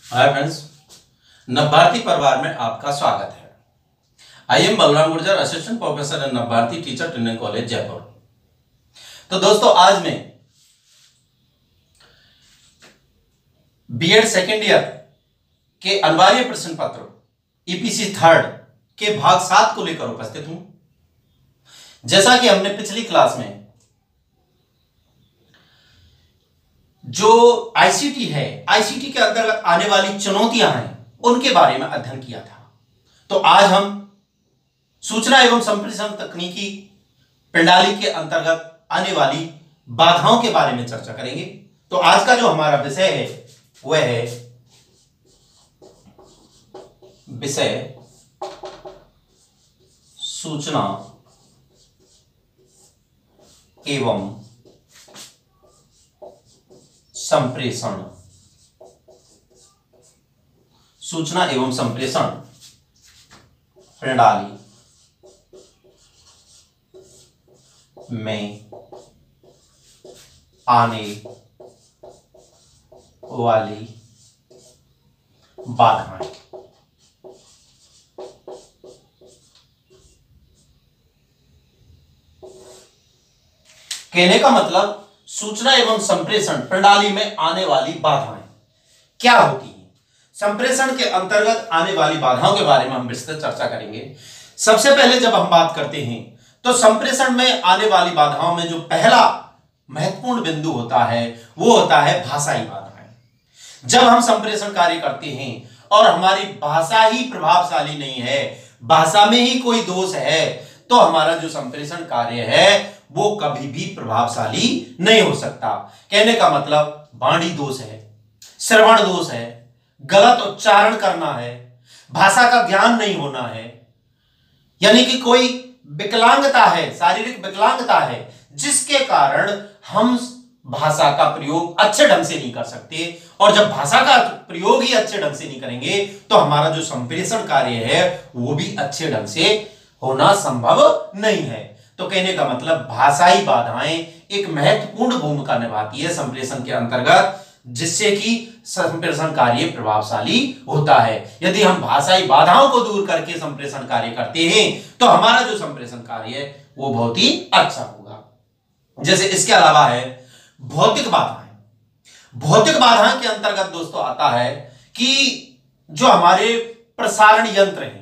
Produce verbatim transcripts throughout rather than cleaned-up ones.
Hi friends, Navbharati परिवार में आपका स्वागत है। I am Balram Gurjar, assistant professor in Navbharati teacher training college Jaipur. तो दोस्तों, आज मैं बीएड सेकेंड ईयर के अनिवार्य प्रश्न पत्र ईपीसी थर्ड के भाग सात को लेकर उपस्थित हूं। जैसा कि हमने पिछली क्लास में जो आईसीटी है, आईसीटी के अंतर्गत आने वाली चुनौतियां हैं, उनके बारे में अध्ययन किया था। तो आज हम सूचना एवं संप्रेषण तकनीकी प्रणाली के अंतर्गत आने वाली बाधाओं के बारे में चर्चा करेंगे। तो आज का जो हमारा विषय है वह है विषय सूचना एवं संप्रेषण सूचना एवं संप्रेषण प्रणाली में आने वाली बाधाएं। कहने का मतलब सूचना एवं संप्रेषण प्रणाली में आने वाली बाधाएं क्या होती हैं। संप्रेषण के अंतर्गत आने वाली बाधाओं के बारे में हम विस्तृत चर्चा करेंगे। सबसे पहले जब हम बात करते हैं तो संप्रेषण में आने वाली बाधाओं में जो पहला महत्वपूर्ण बिंदु होता है वो होता है भाषाई बाधाएं। जब हम संप्रेषण कार्य करते हैं और हमारी भाषा ही प्रभावशाली नहीं है, भाषा में ही कोई दोष है, तो हमारा जो संप्रेषण कार्य है वो कभी भी प्रभावशाली नहीं हो सकता। कहने का मतलब वाणी दोष है, श्रवण दोष है, गलत उच्चारण करना है, भाषा का ज्ञान नहीं होना है, यानी कि कोई विकलांगता है, शारीरिक विकलांगता है, जिसके कारण हम भाषा का प्रयोग अच्छे ढंग से नहीं कर सकते। और जब भाषा का प्रयोग ही अच्छे ढंग से नहीं करेंगे तो हमारा जो संप्रेषण कार्य है वो भी अच्छे ढंग से होना संभव नहीं है। तो कहने का मतलब भाषाई बाधाएं एक महत्वपूर्ण भूमिका निभाती है संप्रेषण के अंतर्गत, जिससे कि संप्रेषण कार्य प्रभावशाली होता है। यदि हम भाषाई बाधाओं को दूर करके संप्रेषण कार्य करते हैं तो हमारा जो संप्रेषण कार्य है वो बहुत ही अच्छा होगा। जैसे इसके अलावा है भौतिक बाधाएं। भौतिक बाधाएं के अंतर्गत दोस्तों आता है कि जो हमारे प्रसारण यंत्र हैं,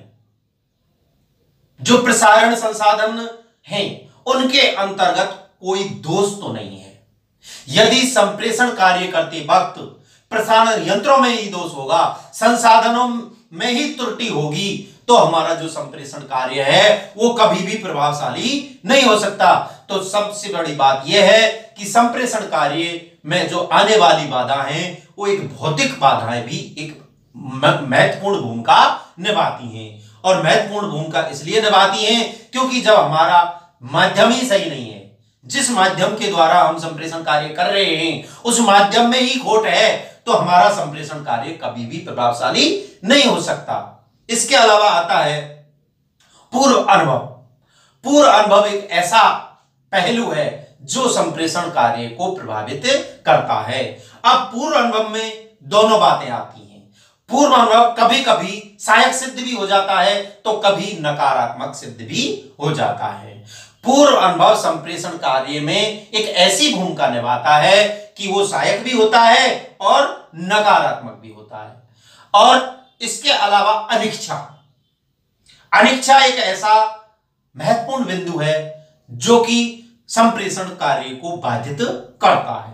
जो प्रसारण संसाधन हैं, उनके अंतर्गत कोई दोष तो नहीं है। यदि संप्रेषण कार्य करते वक्त प्रसारण यंत्रों में ही दोष होगा, संसाधनों में ही त्रुटि होगी, तो हमारा जो संप्रेषण कार्य है वो कभी भी प्रभावशाली नहीं हो सकता। तो सबसे बड़ी बात यह है कि संप्रेषण कार्य में जो आने वाली बाधा है वो एक भौतिक बाधाएं भी एक महत्वपूर्ण भूमिका निभाती हैं। और महत्वपूर्ण भूमिका इसलिए निभाती हैं क्योंकि जब हमारा माध्यम ही सही नहीं है, जिस माध्यम के द्वारा हम संप्रेषण कार्य कर रहे हैं उस माध्यम में ही खोट है, तो हमारा संप्रेषण कार्य कभी भी प्रभावशाली नहीं हो सकता। इसके अलावा आता है पूर्व अनुभव। पूर्व अनुभव एक ऐसा पहलू है जो संप्रेषण कार्य को प्रभावित करता है। अब पूर्व अनुभव में दोनों बातें आती हैं। पूर्व अनुभव कभी कभी सहायक सिद्ध भी हो जाता है तो कभी नकारात्मक सिद्ध भी हो जाता है। पूर्व अनुभव संप्रेषण कार्य में एक ऐसी भूमिका निभाता है कि वो सहायक भी होता है और नकारात्मक भी होता है। और इसके अलावा अनिच्छा। अनिच्छा एक ऐसा महत्वपूर्ण बिंदु है जो कि संप्रेषण कार्य को बाधित करता है।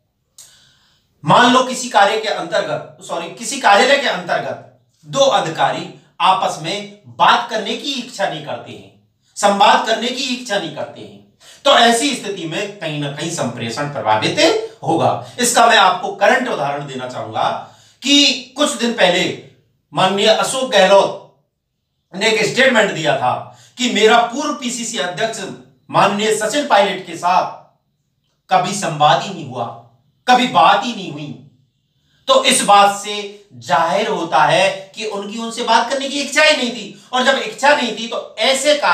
मान लो किसी कार्य के अंतर्गत सॉरी किसी कार्यालय के अंतर्गत दो अधिकारी आपस में बात करने की इच्छा नहीं करते हैं, संवाद करने की इच्छा नहीं करते हैं, तो ऐसी स्थिति में कहीं ना कहीं संप्रेषण प्रभावित होगा। इसका मैं आपको करंट उदाहरण देना चाहूंगा कि कुछ दिन पहले माननीय अशोक गहलोत ने एक स्टेटमेंट दिया था कि मेरा पूर्व पीसीसी अध्यक्ष माननीय सचिन पायलट के साथ कभी संवाद ही नहीं हुआ, कभी बात ही नहीं हुई। तो इस बात से जाहिर होता है कि उनकी उनसे बात करने की इच्छा ही नहीं थी, और जब इच्छा नहीं थी तो ऐसे कार्य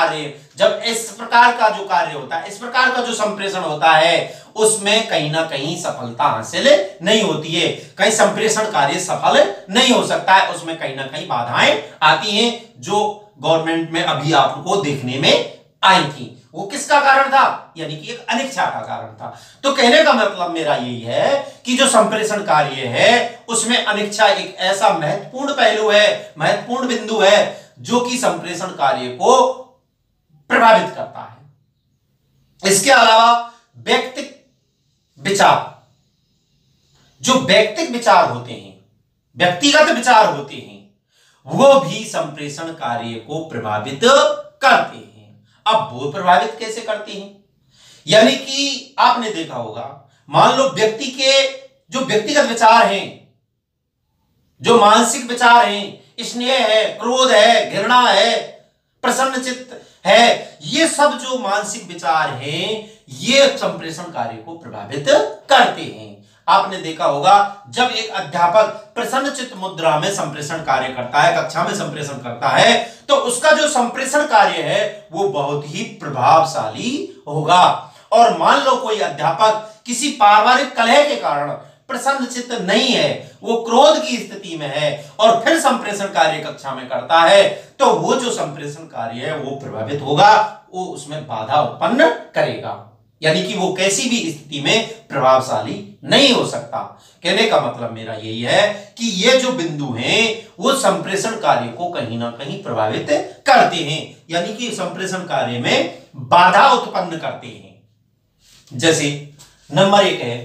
जब इस प्रकार का जो कार्य होता है, इस प्रकार का जो संप्रेषण होता है, उसमें कहीं ना कहीं सफलता हासिल नहीं होती है, कहीं संप्रेषण कार्य सफल नहीं हो सकता है, उसमें कहीं ना कहीं बाधाएं आती हैं, जो गवर्नमेंट में अभी आपको देखने में आई थी। वो किसका कारण था? यानी कि एक अनिच्छा का कारण था। तो कहने का मतलब मेरा यही है कि जो संप्रेषण कार्य है उसमें अनिच्छा एक ऐसा महत्वपूर्ण पहलू है, महत्वपूर्ण बिंदु है, जो कि संप्रेषण कार्य को प्रभावित करता है। इसके अलावा व्यक्तिगत विचार, जो व्यक्तिगत विचार होते हैं, व्यक्तिगत विचार होते हैं, वो भी संप्रेषण कार्य को प्रभावित करते हैं। अब वो प्रभावित कैसे करते हैं? यानी कि आपने देखा होगा, मान लो व्यक्ति के जो व्यक्तिगत विचार हैं, जो मानसिक विचार हैं, स्नेह है, क्रोध है, घृणा है, प्रसन्न चित्त है, ये सब जो मानसिक विचार हैं, ये संप्रेषण कार्य को प्रभावित करते हैं। आपने देखा होगा, जब एक अध्यापक प्रसन्न चित्त मुद्रा में संप्रेषण कार्य करता है, कक्षा में संप्रेषण करता है, तो उसका जो संप्रेषण कार्य है वो बहुत ही प्रभावशाली होगा। और मान लो कोई अध्यापक किसी पारिवारिक कलह के कारण प्रसन्न चित्त नहीं है, वो क्रोध की स्थिति में है, और फिर संप्रेषण कार्य कक्षा में करता है, तो वो जो संप्रेषण कार्य है वो प्रभावित होगा, वो उसमें बाधा उत्पन्न करेगा। यानी कि वो कैसी भी स्थिति में प्रभावशाली नहीं हो सकता। कहने का मतलब मेरा यही है कि ये जो बिंदु हैं वो संप्रेषण कार्य को कहीं ना कहीं प्रभावित करते हैं, यानी कि संप्रेषण कार्य में बाधा उत्पन्न करते हैं। जैसे नंबर एक है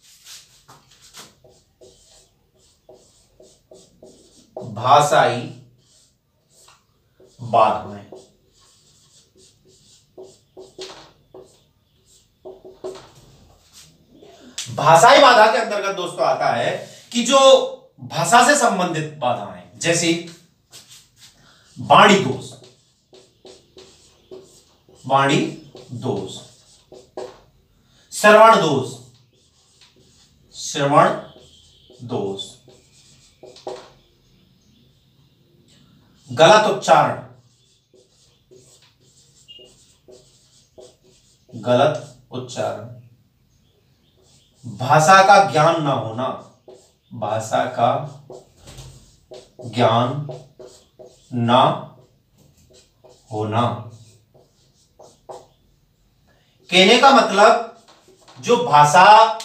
भाषाई बाधाएं। भाषाई बाधा के अंतर्गत दोस्तों आता है कि जो भाषा से संबंधित बाधाएं, जैसे वाणी दोष, वाणी दोष, श्रवण दोष, श्रवण दोष, गलत उच्चारण, गलत उच्चारण, भाषा का ज्ञान ना होना, भाषा का ज्ञान ना होना। कहने का मतलब जो भाषा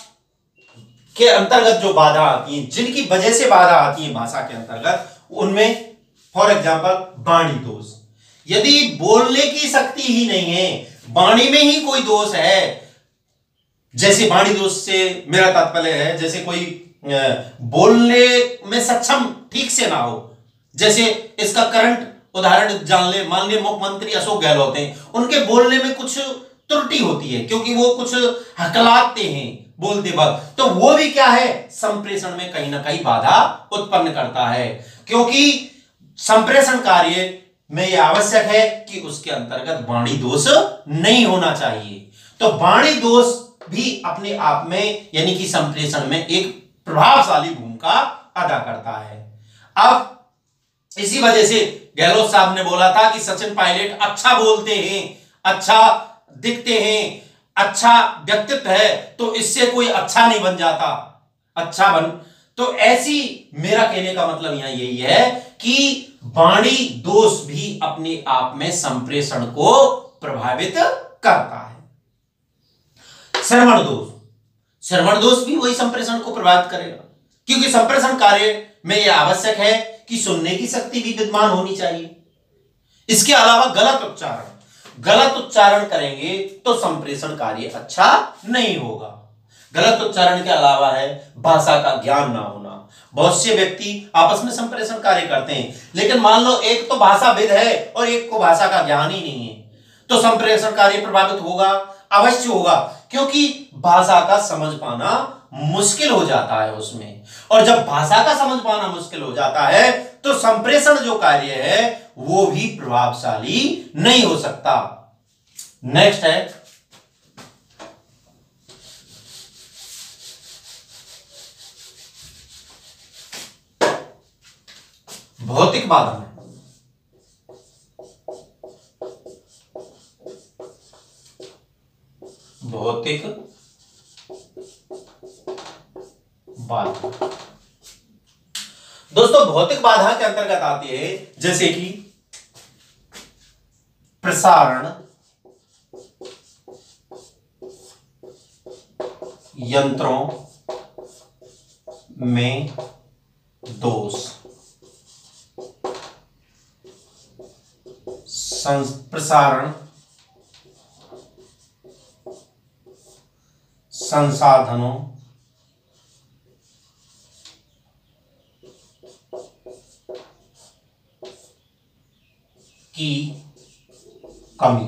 के अंतर्गत जो बाधा आती है, जिनकी वजह से बाधा आती है भाषा के अंतर्गत, उनमें फॉर एग्जाम्पल वाणी दोष। यदि बोलने की शक्ति ही नहीं है, वाणी में ही कोई दोष है, जैसे वाणी दोष से मेरा तात्पर्य है जैसे कोई बोलने में सक्षम ठीक से ना हो, जैसे इसका करंट उदाहरण जान ले, मान ले मुख्यमंत्री अशोक गहलोत हैं, उनके बोलने में कुछ त्रुटि होती है क्योंकि वो कुछ हकलाते हैं बोलते वक्त, तो वो भी क्या है, संप्रेषण में कहीं ना कहीं बाधा उत्पन्न करता है, क्योंकि संप्रेषण कार्य में यह आवश्यक है कि उसके अंतर्गत वाणी दोष नहीं होना चाहिए। तो वाणी दोष भी अपने आप में यानी कि संप्रेषण में एक प्रभावशाली भूमिका अदा करता है। अब इसी वजह से गहलोत साहब ने बोला था कि सचिन पायलट अच्छा बोलते हैं, अच्छा दिखते हैं, अच्छा व्यक्तित्व है, तो इससे कोई अच्छा नहीं बन जाता, अच्छा बन। तो ऐसी मेरा कहने का मतलब यहां यही है कि वाणी दोष भी अपने आप में संप्रेषण को प्रभावित करता है। श्रवण दोष, श्रवण दोष भी वही संप्रेषण को प्रभावित करेगा, क्योंकि संप्रेषण कार्य में यह आवश्यक है कि सुनने की शक्ति भी विद्यमान होनी चाहिए। इसके अलावा गलत उच्चारण, गलत उच्चारण करेंगे तो संप्रेषण कार्य अच्छा नहीं होगा। गलत उच्चारण के अलावा है भाषा का ज्ञान ना होना। बहुत से व्यक्ति आपस में संप्रेषण कार्य करते हैं, लेकिन मान लो एक तो भाषाविद है और एक को भाषा का ज्ञान ही नहीं है, तो संप्रेषण कार्य प्रभावित होगा, अवश्य होगा, क्योंकि भाषा का समझ पाना मुश्किल हो जाता है उसमें, और जब भाषा का समझ पाना मुश्किल हो जाता है तो संप्रेषण जो कार्य है वो भी प्रभावशाली नहीं हो सकता। नेक्स्ट है भौतिक बाधा। भौतिक बाधा। दोस्तों भौतिक बाधा के अंतर्गत आती है जैसे कि प्रसारण यंत्रों में दोष, प्रसारण संसाधनों की कमी।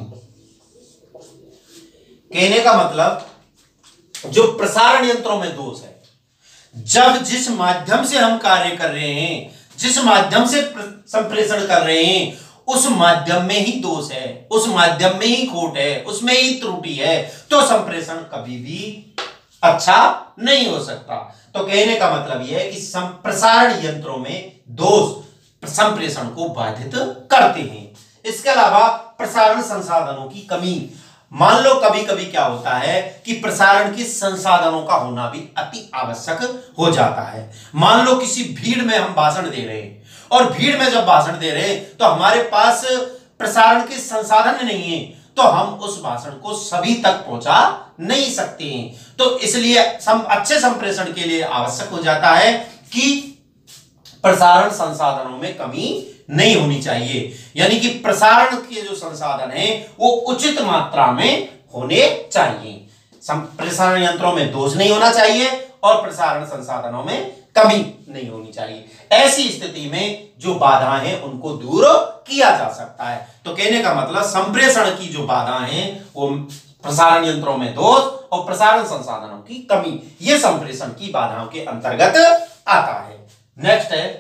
कहने का मतलब जो प्रसारण यंत्रों में दोष है, जब जिस माध्यम से हम कार्य कर रहे हैं, जिस माध्यम से संप्रेषण कर रहे हैं, उस माध्यम में ही दोष है, उस माध्यम में ही खोट है, उसमें ही त्रुटि है, तो संप्रेषण कभी भी अच्छा नहीं हो सकता। तो कहने का मतलब यह है कि प्रसारण यंत्रों में दोष संप्रेषण को बाधित करते हैं। इसके अलावा प्रसारण संसाधनों की कमी, मान लो कभी कभी क्या होता है कि प्रसारण के संसाधनों का होना भी अति आवश्यक हो जाता है। मान लो किसी भीड़ में हम भाषण दे रहे हैं, और भीड़ में जब भाषण दे रहे हैं तो हमारे पास प्रसारण के संसाधन नहीं है, तो हम उस भाषण को सभी तक पहुंचा नहीं सकते हैं। तो इसलिए सम, अच्छे संप्रेषण के लिए आवश्यक हो जाता है कि प्रसारण संसाधनों में कमी नहीं होनी चाहिए, यानी कि प्रसारण के जो संसाधन हैं वो उचित मात्रा में होने चाहिए। प्रसारण यंत्रों में दोष नहीं होना चाहिए और प्रसारण संसाधनों में कमी नहीं होनी चाहिए। ऐसी स्थिति में जो बाधाएं हैं उनको दूर किया जा सकता है। तो कहने का मतलब संप्रेषण की जो बाधाएं हैं वो प्रसारण यंत्रों में दोष और प्रसारण संसाधनों की कमी, ये संप्रेषण की बाधाओं के अंतर्गत आता है। नेक्स्ट है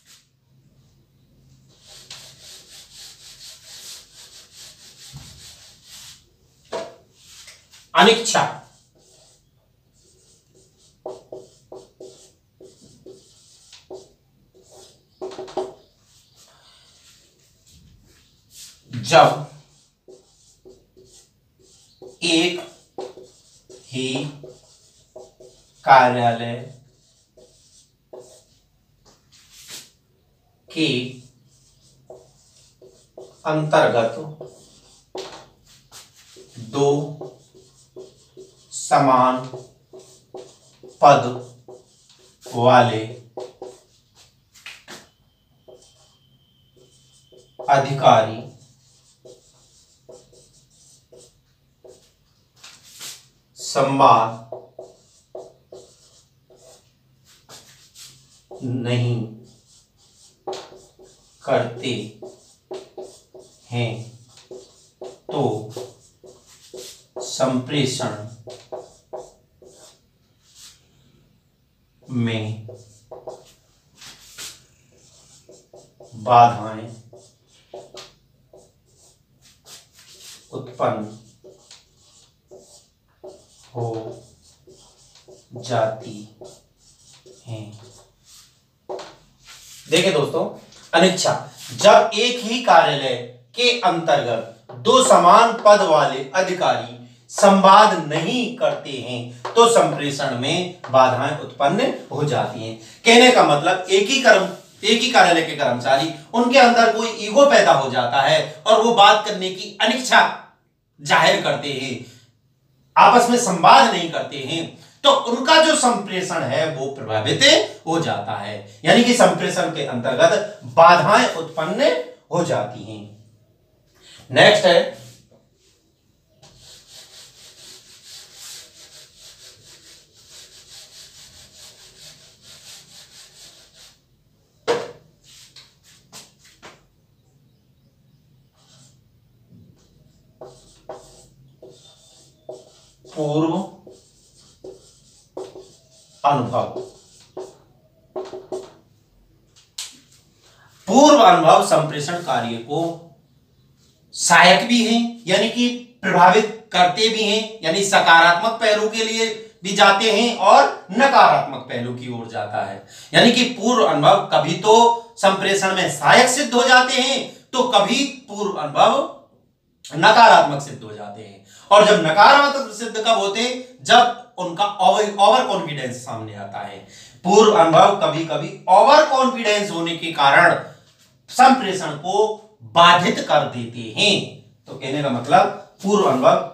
अनिच्छा। जब एक ही कार्यालय के अंतर्गत दो समान पद वाले अधिकारी संवाद नहीं करते हैं तो संप्रेषण में बाधाएं उत्पन्न हो जाती हैं। देखिए दोस्तों, अनिच्छा, जब एक ही कार्यालय के अंतर्गत दो समान पद वाले अधिकारी संवाद नहीं करते हैं तो संप्रेषण में बाधाएं उत्पन्न हो जाती हैं। कहने का मतलब एक ही कर्म एक ही कार्यालय के कर्मचारी, उनके अंदर कोई ईगो पैदा हो जाता है और वो बात करने की अनिच्छा जाहिर करते हैं, आपस में संवाद नहीं करते हैं, तो उनका जो संप्रेषण है वो प्रभावित हो जाता है, यानी कि संप्रेषण के अंतर्गत बाधाएं उत्पन्न हो जाती हैं। नेक्स्ट है पूर्व अनुभव। पूर्व अनुभव संप्रेषण कार्य को सहायक भी हैं, यानी कि प्रभावित करते भी हैं, यानी सकारात्मक पहलू के लिए भी जाते हैं और नकारात्मक पहलू की ओर जाता है। यानी कि पूर्व अनुभव कभी तो संप्रेषण में सहायक सिद्ध हो जाते हैं तो कभी पूर्व अनुभव नकारात्मक सिद्ध हो जाते हैं। और जब नकारात्मक सिद्ध कब होते, जब उनका ओवर ओवर कॉन्फिडेंस सामने आता है। पूर्व अनुभव कभी कभी ओवर कॉन्फिडेंस होने के कारण संप्रेषण को बाधित कर देते हैं। तो कहने का मतलब पूर्व अनुभव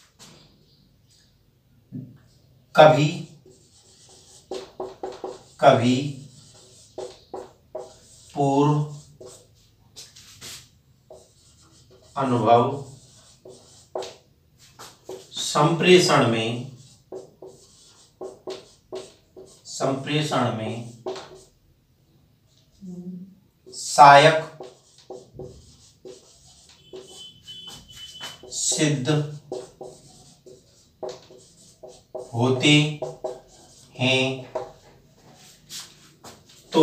कभी कभी पूर्व अनुभव संप्रेषण में संप्रेषण में सहायक सिद्ध होते हैं, तो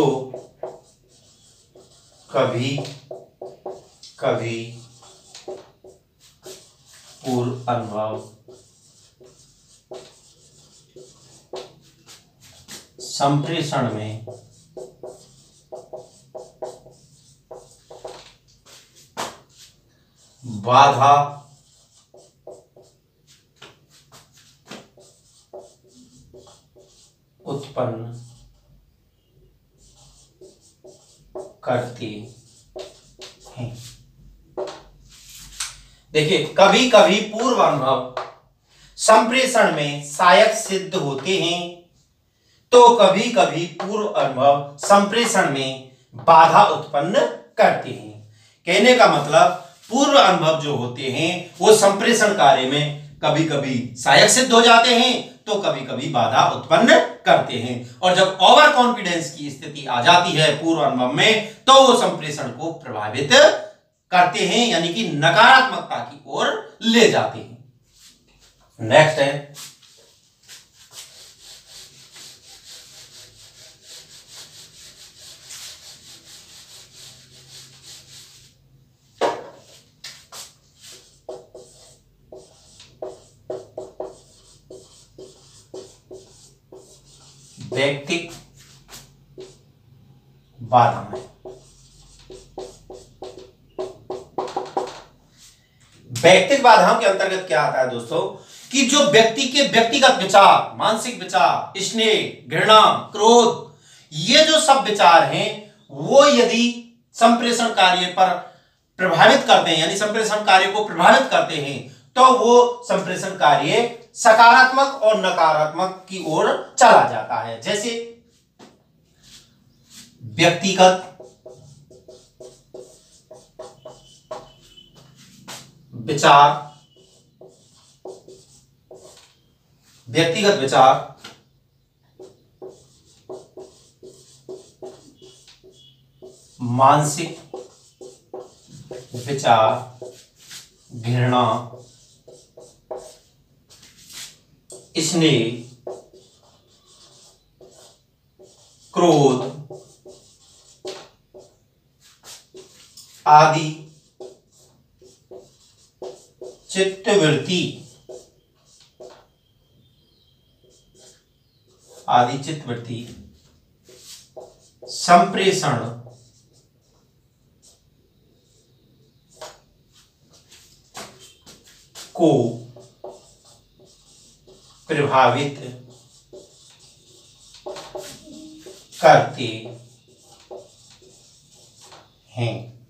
कभी कभी पूर्व अनुभव संप्रेषण में बाधा उत्पन्न करते हैं। देखिए, कभी कभी पूर्व अनुभव संप्रेषण में सहायक सिद्ध होते हैं, तो कभी कभी पूर्व अनुभव संप्रेषण में बाधा उत्पन्न करते हैं। कहने का मतलब पूर्व अनुभव जो होते हैं वो संप्रेषण कार्य में कभी कभी सहायक सिद्ध हो जाते हैं, तो कभी कभी बाधा उत्पन्न करते हैं। और जब ओवर कॉन्फिडेंस की स्थिति आ जाती है पूर्व अनुभव में, तो वो संप्रेषण को प्रभावित करते हैं, यानी कि नकारात्मकता की ओर ले जाते हैं। नेक्स्ट है वैयक्तिक बाधाएं। वैयक्तिक बाधाओं के अंतर्गत क्या आता है दोस्तों, कि जो व्यक्ति के व्यक्तिगत विचार, मानसिक विचार, स्नेह, घृणा, क्रोध, ये जो सब विचार हैं, वो यदि संप्रेषण कार्य पर प्रभावित करते हैं, यानी संप्रेषण कार्य को प्रभावित करते हैं, तो वो संप्रेषण कार्य सकारात्मक और नकारात्मक की ओर चला जाता है। जैसे व्यक्तिगत विचार, व्यक्तिगत विचार मानसिक विचार, घृणा, स्नेह, क्रोध आदि चित्तवृत्ति आदि चित्तवृत्ति संप्रेषण को प्रभावित करते हैं।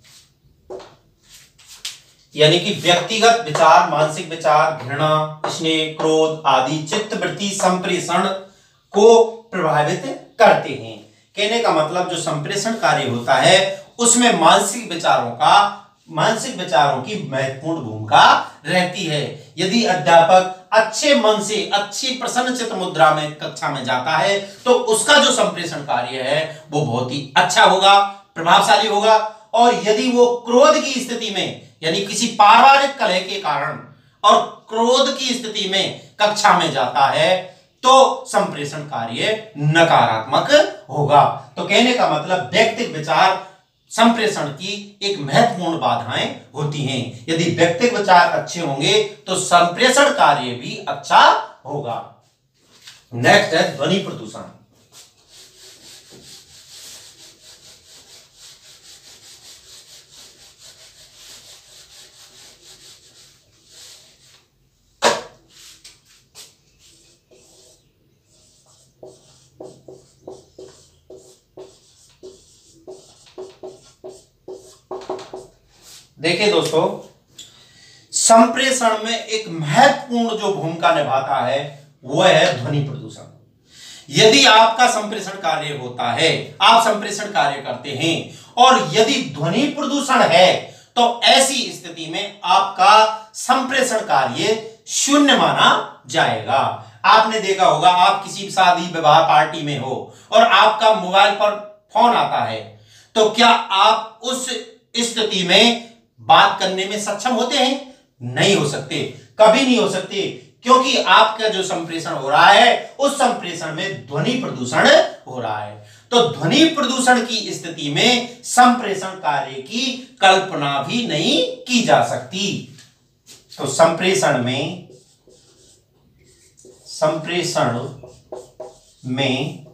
यानी कि व्यक्तिगत विचार, मानसिक विचार, घृणा, स्नेह, क्रोध आदि चित्तवृत्ति संप्रेषण को प्रभावित करते हैं। कहने का मतलब जो संप्रेषण कार्य होता है उसमें मानसिक विचारों का मानसिक विचारों की महत्वपूर्ण भूमिका रहती है। यदि अध्यापक अच्छे मन से, अच्छी प्रसन्न चित्त मुद्रा में कक्षा में जाता है, तो उसका जो संप्रेषण कार्य है वो बहुत ही अच्छा होगा, प्रभावशाली होगा। और यदि वो क्रोध की स्थिति में, यानी किसी पारिवारिक कलह के कारण और क्रोध की स्थिति में कक्षा में जाता है, तो संप्रेषण कार्य नकारात्मक होगा। तो कहने का मतलब व्यक्तिगत विचार संप्रेषण की एक महत्वपूर्ण बाधाएं होती हैं। यदि व्यक्तिगत विचार अच्छे होंगे तो संप्रेषण कार्य भी अच्छा होगा। नेक्स्ट है ध्वनि प्रदूषण। देखिए दोस्तों, संप्रेषण में एक महत्वपूर्ण जो भूमिका निभाता है वह है ध्वनि प्रदूषण। यदि आपका संप्रेषण कार्य होता है, आप संप्रेषण कार्य करते हैं और यदि ध्वनि प्रदूषण है तो ऐसी स्थिति में आपका संप्रेषण कार्य शून्य माना जाएगा। आपने देखा होगा, आप किसी शादी विवाह पार्टी में हो और आपका मोबाइल पर फोन आता है, तो क्या आप उस स्थिति में बात करने में सक्षम होते हैं? नहीं हो सकते, कभी नहीं हो सकते, क्योंकि आपका जो संप्रेषण हो रहा है उस संप्रेषण में ध्वनि प्रदूषण हो रहा है। तो ध्वनि प्रदूषण की स्थिति में संप्रेषण कार्य की कल्पना भी नहीं की जा सकती। तो संप्रेषण में संप्रेषण में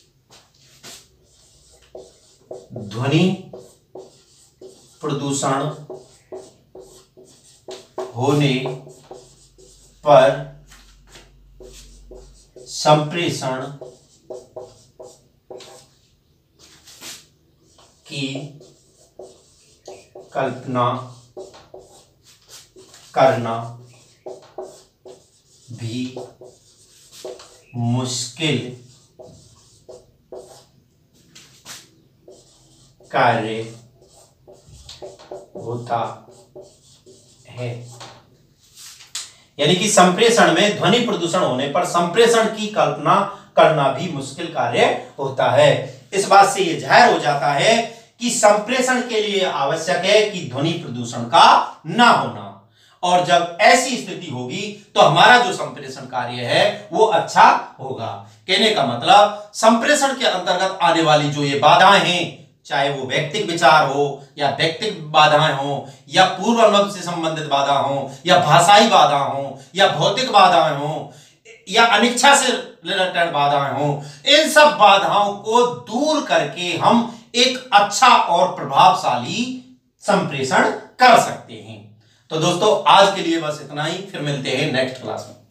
ध्वनि प्रदूषण होने पर संप्रेषण की कल्पना करना भी मुश्किल कार्य होता है। यानी कि संप्रेषण में ध्वनि प्रदूषण होने पर संप्रेषण की कल्पना करना भी मुश्किल कार्य होता है। इस बात से यह जाहिर हो जाता है कि संप्रेषण के लिए आवश्यक है कि ध्वनि प्रदूषण का ना होना, और जब ऐसी स्थिति होगी तो हमारा जो संप्रेषण कार्य है वो अच्छा होगा। कहने का मतलब, संप्रेषण के अंतर्गत आने वाली जो ये बाधाएं हैं, चाहे वो व्यक्तिक विचार हो या व्यक्तिक बाधाएं हो या पूर्व अनुभव से संबंधित बाधा हो या भाषाई बाधा हो या भौतिक बाधाएं हो या अनिच्छा से रिलेटेड बाधाएं हो, इन सब बाधाओं को दूर करके हम एक अच्छा और प्रभावशाली संप्रेषण कर सकते हैं। तो दोस्तों, आज के लिए बस इतना ही, फिर मिलते हैं नेक्स्ट क्लास में।